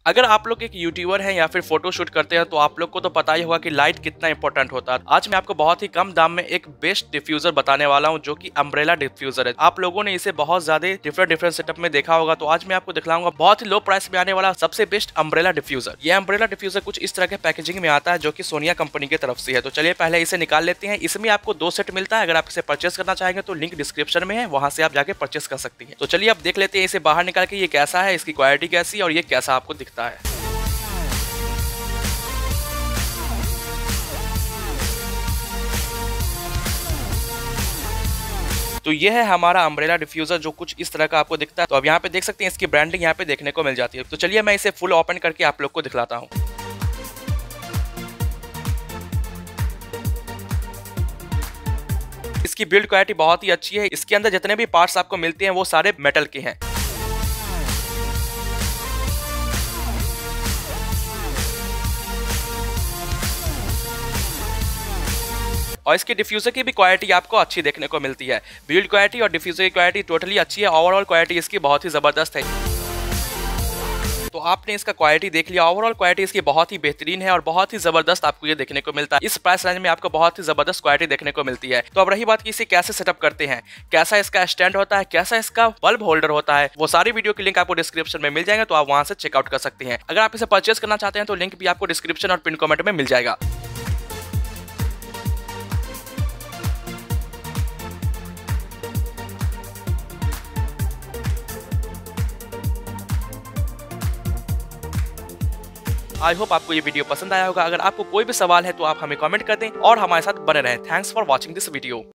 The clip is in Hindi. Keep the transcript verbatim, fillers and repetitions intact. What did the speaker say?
अगर आप लोग एक यूट्यूबर हैं या फिर फोटो शूट करते हैं तो आप लोग को तो पता ही होगा कि लाइट कितना इंपॉर्टेंट होता है। आज मैं आपको बहुत ही कम दाम में एक बेस्ट डिफ्यूजर बताने वाला हूं जो कि अम्ब्रेला डिफ्यूजर है। आप लोगों ने इसे बहुत ज्यादा डिफरेंट डिफरेंट सेटअप में देखा होगा, तो आज मैं आपको दिखलाऊंगा बहुत ही लो प्राइस में आने वाला सबसे बेस्ट अम्ब्रेला डिफ्यूजर। ये अम्ब्रेला डिफ्यूजर कुछ इस तरह के पैकेजिंग में आता है जो कि सोनिया कंपनी की तरफ से है। तो चलिए पहले इसे निकाल लेते हैं। इसमें आपको दो सेट मिलता है। अगर आप इसे परचेस करना चाहेंगे तो लिंक डिस्क्रिप्शन में है, वहां से आप जाके परचेस कर सकती हैं। तो चलिए अब देख लेते हैं इसे बाहर निकाल के ये कैसा है, इसकी क्वालिटी कैसी और ये कैसा आपको दिखता है। तो ये है हमारा अम्ब्रेला डिफ्यूजर जो कुछ इस तरह का आपको दिखता है। तो अब यहाँ पे देख सकते हैं इसकी ब्रांडिंग यहाँ पे देखने को मिल जाती है। तो चलिए मैं इसे फुल ओपन करके आप लोग को दिखलाता हूँ। इसकी बिल्ड क्वालिटी बहुत ही अच्छी है। इसके अंदर जितने भी पार्ट्स आपको मिलते हैं वो सारे मेटल के हैं। और इसकी डिफ्यूजर की भी क्वालिटी आपको अच्छी देखने को मिलती है। बिल्ड क्वालिटी और डिफ्यूजर की क्वालिटी टोटली अच्छी है। ओवरऑल क्वालिटी इसकी बहुत ही जबरदस्त है। तो आपने इसका क्वालिटी देख लिया। ओवरऑल क्वालिटी इसकी बहुत ही बेहतरीन है और बहुत ही जबरदस्त आपको ये देखने को मिलता है। इस प्राइस रेंज में आपको बहुत ही जबरदस्त क्वालिटी देखने को मिलती है। तो अब रही बात कि इसे कैसे सेटअप करते हैं, कैसा इसका स्टैंड होता है, कैसा इसका बल्ब होल्डर होता है, वो सारी वीडियो की लिंक आपको डिस्क्रिप्शन में मिल जाएगा। तो आप वहां से चेकआउट कर सकते हैं। अगर आप इसे परचेस करना चाहते हैं तो लिंक भी आपको डिस्क्रिप्शन और पिन कमेंट में मिल जाएगा। आई होप आपको ये वीडियो पसंद आया होगा। अगर आपको कोई भी सवाल है तो आप हमें कमेंट कर दें और हमारे साथ बने रहें। Thanks for watching this video.